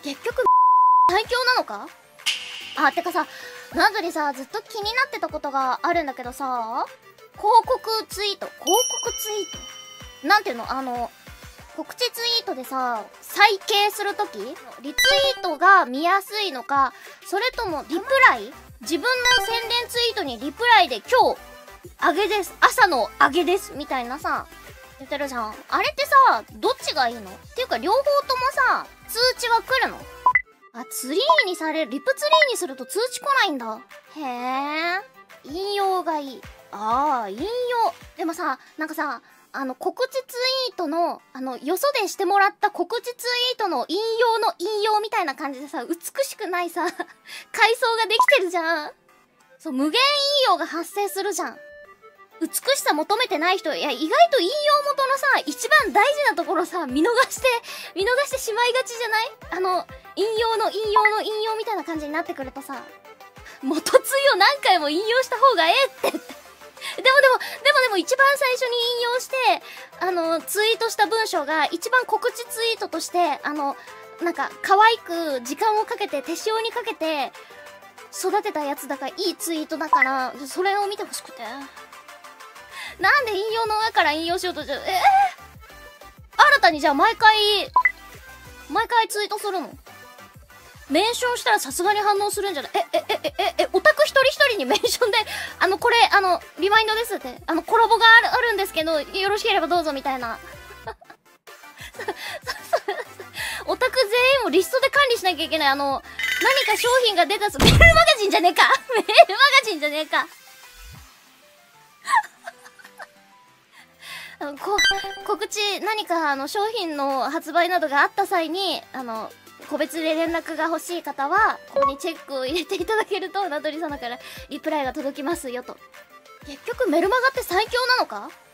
結局最強なのか。あ、てかさ、ナドリさ、ずっと気になってたことがあるんだけどさ、広告ツイートなんていうの、告知ツイートでさ、再掲するときリツイートが見やすいのか、それともリプライ、自分の宣伝ツイートにリプライで今日、あげです、朝のあげです、みたいなさ、言ってるじゃん。あれってさ、どっちがいいのっていうか、両方ともさ、通知は来るの？あ、ツリーにされる、リプツリーにすると通知来ないんだ。へえ。引用がいい。ああ、引用。でもさ、なんかさ、告知ツイートの、よそでしてもらった告知ツイートの引用みたいな感じでさ、美しくないさ、階層ができてるじゃん。そう、無限引用が発生するじゃん。美しさ求めてない人、いや、意外と引用元のさ、一番大事なところさ、見逃してしまいがちじゃない？引用みたいな感じになってくるとさ、元ツイを何回も引用した方がええって。でも一番最初に引用して、ツイートした文章が一番告知ツイートとして、なんか、可愛く時間をかけて、手塩にかけて、育てたやつだから、いいツイートだから、それを見てほしくて。なんで引用の上から引用しようとして、新たにじゃあ毎回ツイートするの？メンションしたらさすがに反応するんじゃない？オタク一人一人にメンションで、これ、リマインドですって、コラボがあるんですけど、よろしければどうぞみたいな。オタク全員をリストで管理しなきゃいけない。何か商品が出たメールマガジンじゃねえかメールマガジンじゃねえか告知、何か商品の発売などがあった際に、個別で連絡が欲しい方は、ここにチェックを入れていただけると、ナドリ様からリプライが届きますよと。結局メルマガって最強なのか？